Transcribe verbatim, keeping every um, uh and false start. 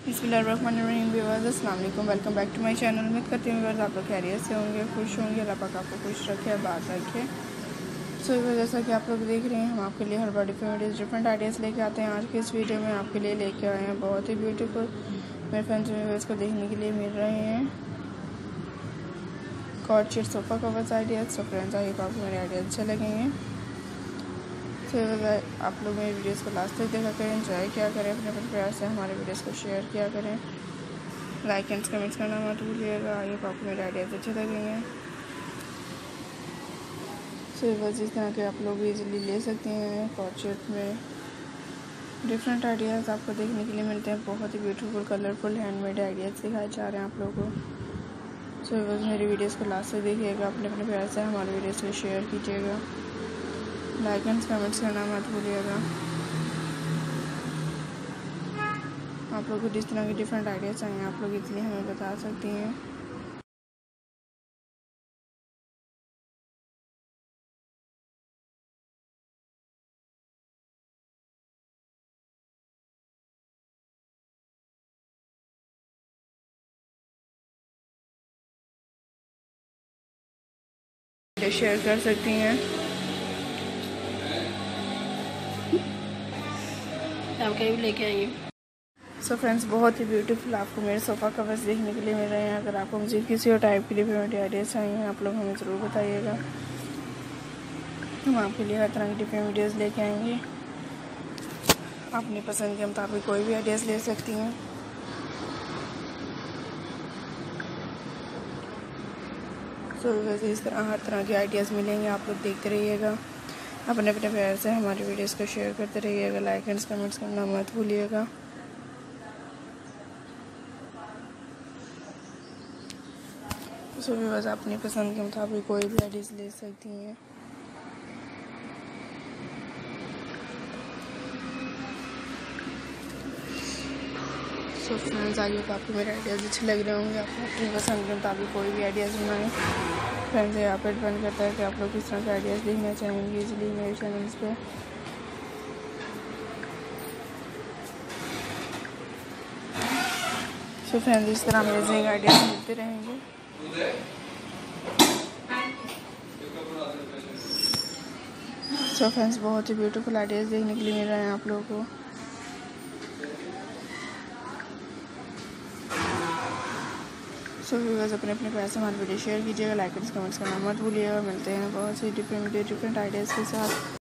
बिस्मिल्लाहिर्रहमानिर्रहीम व्यूअर्स, अस्सलाम वालेकुम। Welcome back to my channel. उम्मीद करती हूँ व्यूअर्स आप लोग खैरियत से होंगे, खुश होंगे। अल्लाह पाक आपको खुश रखे, आबाद रखे। सो so, जैसा कि आप लोग देख रहे हैं, हम आपके लिए हर बार डिफरेंट वीडियोज़ डिफरेंट आइडियाज़ लेके आते हैं। आज की इस वीडियो में आपके लिए लेके आए हैं बहुत ही ब्यूटीफुल, मेरे फ्रेंड्स व्यूअर्स को देखने के लिए मिल रहे हैं cord sheet sofa covers ideas. So friends, I hope आपको मेरे आइडियाज़ अच्छे लगेंगे। तो आप लोग मेरी वीडियोस को लास्ट तक देखा करें, एंजॉय किया करें, अपने अपने प्यार से हमारे वीडियोस को शेयर किया करें, लाइक एंड कमेंट्स करना मत भूलिएगा। आई होप आपको मेरे आइडियाज़ अच्छे लगेंगे। सो बस इस तरह के आप लोग इजीली ले सकते हैं। कॉर्ड में डिफरेंट आइडियाज़ आपको देखने के लिए मिलते हैं। बहुत ही ब्यूटीफुल कलरफुल हैंडमेड आइडियाज़ दिखाए जा रहे हैं आप लोगों को। सो बस मेरी वीडियोस को लास्ट तक देखिएगा, अपने अपने प्यार से हमारे वीडियोस को शेयर कीजिएगा, लाइक एंड कमेंट्स करना मत भूलिएगा। आप लोग को जिस तरह के डिफरेंट आइडियाज़ चाहिए आप लोग इसलिए हमें बता सकती हैं। शेयर कर सकती हैं। आप कहीं भी लेके आएंगे। सो फ्रेंड्स, बहुत ही ब्यूटीफुल आपको मेरे सोफ़ा कवर्स देखने के लिए मिल रहे हैं। अगर आपको मुझे किसी और टाइप के डिफरेंट आइडियाज़ चाहिए आप लोग हमें ज़रूर बताइएगा। हम आपके लिए हर तरह की डिफरेंट वीडियोस लेके आएंगे। अपनी पसंद के मुताबिक कोई भी आइडियाज़ ले सकती हैं। सो वैसे इस तरह हर तरह के आइडियाज़ मिलेंगे, आप लोग देखते रहिएगा, अपने अपने प्यार से हमारे वीडियोस को शेयर करते रहिएगा, लाइक एंड कमेंट्स करना मत भूलिएगा। सो भी बस अपनी पसंद के मुताबिक कोई भी आइडियाज़ ले सकती हैं। सो फ्रेंड्स, आइए तो आपको मेरे आइडियाज़ अच्छे लग रहे होंगे। आप अपनी पसंद के मुताबिक कोई भी आइडियाज़ बनाएं। फ्रेंड्स, यहाँ पर डिपेंड करता है कि आप लोग किस तरह के आइडियाज़ देखना चाहेंगे इजीली मेरे चैनल्स पे। सो फ्रेंड्स, इस तरह अमेजिंग आइडियाज़ मिलते रहेंगे। सो फ्रेंड्स, बहुत ही ब्यूटीफुल आइडियाज़ देखने के लिए मिल रहे हैं आप लोगों को। सो व्यूअर्स, अपने अपने प्यार से हमारे वीडियो शेयर कीजिएगा, लाइक एंड कमेंट्स करना मत भूलिएगा। मिलते हैं बहुत सी डिफरेंट डिफरेंट आइडियाज़ के साथ।